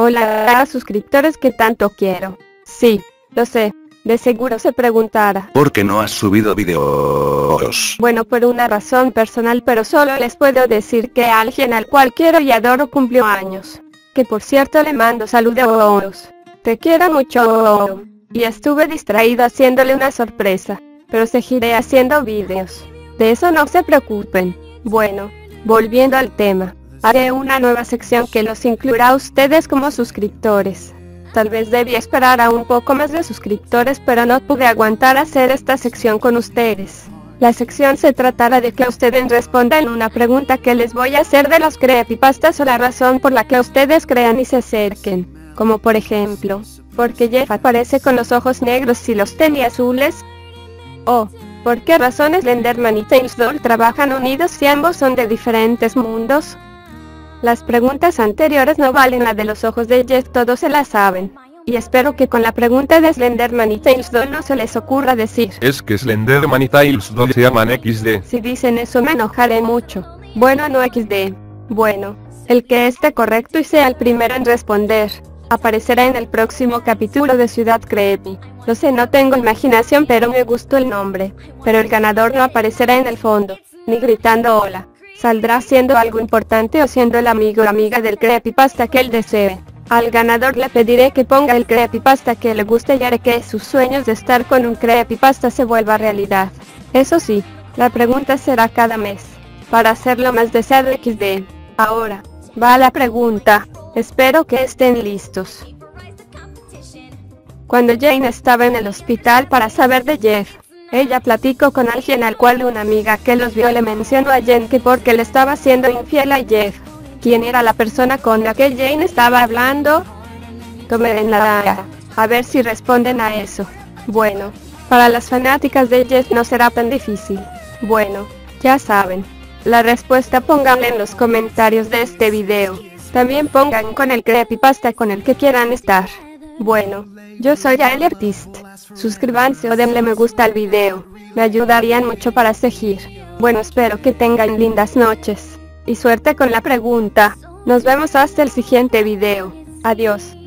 Hola, suscriptores que tanto quiero. Sí, lo sé. De seguro se preguntará. ¿Por qué no has subido videos? Bueno, por una razón personal, pero solo les puedo decir que alguien al cual quiero y adoro cumplió años. Que por cierto le mando saludos. Te quiero mucho. Y estuve distraído haciéndole una sorpresa. Pero seguiré haciendo videos. De eso no se preocupen. Bueno, volviendo al tema. Haré una nueva sección que los incluirá a ustedes como suscriptores. Tal vez debí esperar a un poco más de suscriptores, pero no pude aguantar hacer esta sección con ustedes. La sección se tratará de que ustedes respondan una pregunta que les voy a hacer de los creepypastas o la razón por la que ustedes crean y se acerquen. Como por ejemplo, ¿por qué Jeff aparece con los ojos negros si los tenía azules? O, ¿por qué razón Slenderman y Tails Doll trabajan unidos si ambos son de diferentes mundos? Las preguntas anteriores no valen la de los ojos de Jeff, todos se la saben. Y espero que con la pregunta de Slenderman y Tails Doll no se les ocurra decir: es que Slenderman y Tails Doll se llaman XD. Si dicen eso me enojaré mucho. Bueno, no XD. Bueno, el que esté correcto y sea el primero en responder, aparecerá en el próximo capítulo de Ciudad Creepy. Lo sé, no tengo imaginación, pero me gustó el nombre. Pero el ganador no aparecerá en el fondo, ni gritando hola. Saldrá siendo algo importante o siendo el amigo o amiga del creepypasta que él desee. Al ganador le pediré que ponga el creepypasta que le guste y haré que sus sueños de estar con un creepypasta se vuelva realidad. Eso sí, la pregunta será cada mes, para hacerlo más deseado XD. Ahora, va la pregunta, espero que estén listos. Cuando Jane estaba en el hospital para saber de Jeff, ella platicó con alguien al cual una amiga que los vio le mencionó a Jane que porque le estaba siendo infiel a Jeff. ¿Quién era la persona con la que Jane estaba hablando? Tomen la a ver si responden a eso. Bueno, para las fanáticas de Jeff no será tan difícil. Bueno, ya saben. La respuesta pónganla en los comentarios de este video. También pongan con el creepypasta con el que quieran estar. Bueno, yo soy Yael Artist. Suscríbanse o denle me gusta al video. Me ayudarían mucho para seguir. Bueno, espero que tengan lindas noches. Y suerte con la pregunta. Nos vemos hasta el siguiente video. Adiós.